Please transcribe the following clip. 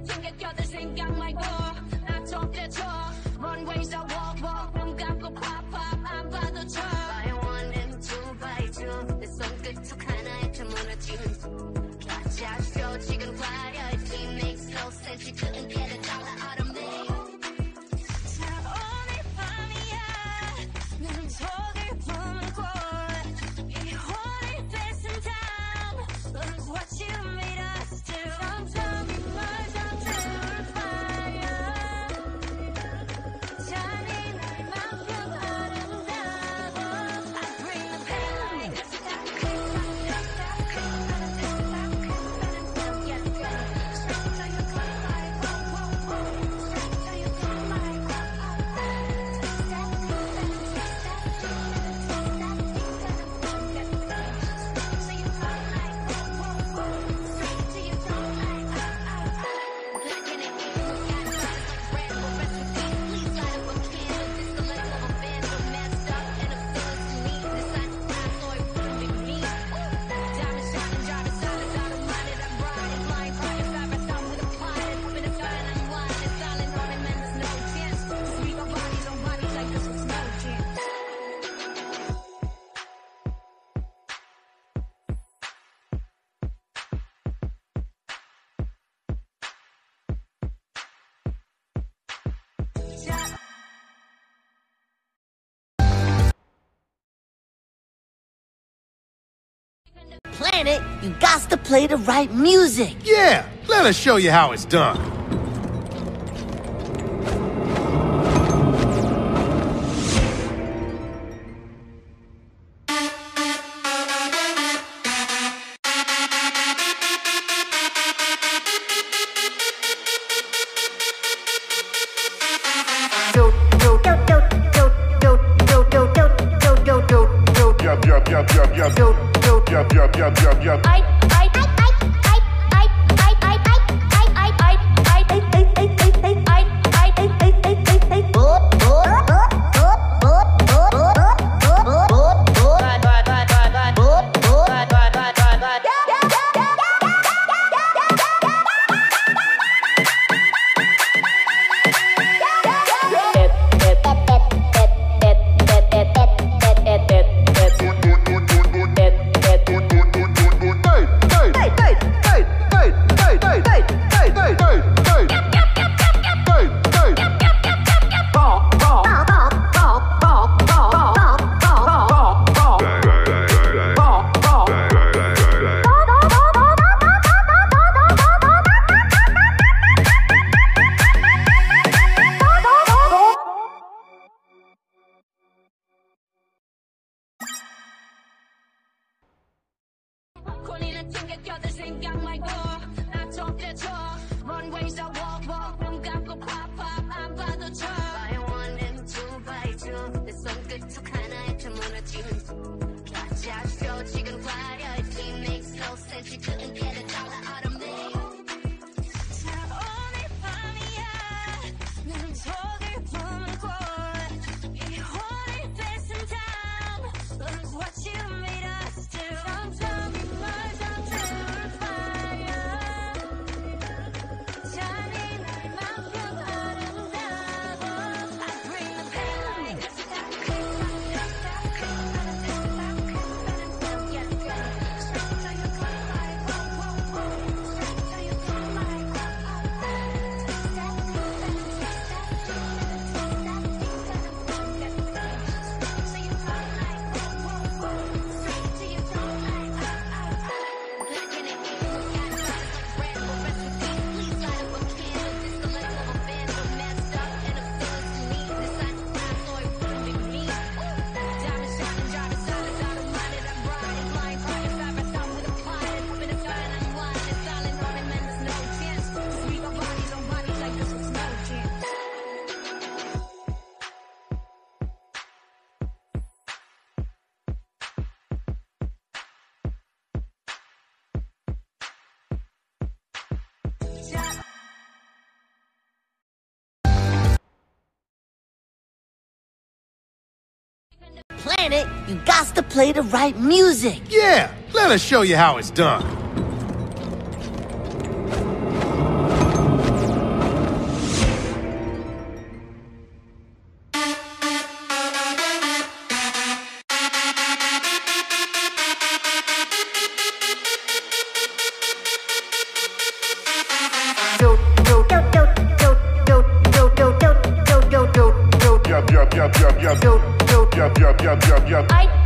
튕겨껴들 생각 말고 나 통째쳐 Runways I walk walk 눈 감고 pop pop 안 봐도 쳐 By one and two by two 내 손끝 툭 하나에 쳐 무너지는 두 가짜 쇼 지금 화려했지 Makes no sense you couldn't get a dollar out of me 자 오늘 밤이야 난 속을 품고 이 혼을 뺏은 다음 Look what you made us do 점점 이 멀어져 fire 잔인할 만큼 아름다워 I bring the pain like a Planet, you got to play the right music. Yeah, let us show you how it's done. 곤이는 튕겨껴들 생각 말고 나 통째쳐 Runways I walk walk 눈 감고 pop pop 안 봐도 쳐 By one and two by two 내 손끝 툭 하나에 쳐 무너지는 두 가짜 쇼 지금 화려했지 Makes no sense you couldn't get a dollar out of me 자 오늘 밤이야 난 속을 품고 이 혼을 뺏은 다음 Look what you made us do 점점 이 멀어져 fire 잔인할 만큼 아름다워 I bring the pain like a Planet, you got to play the right music. Yeah, let us show you how it's done. I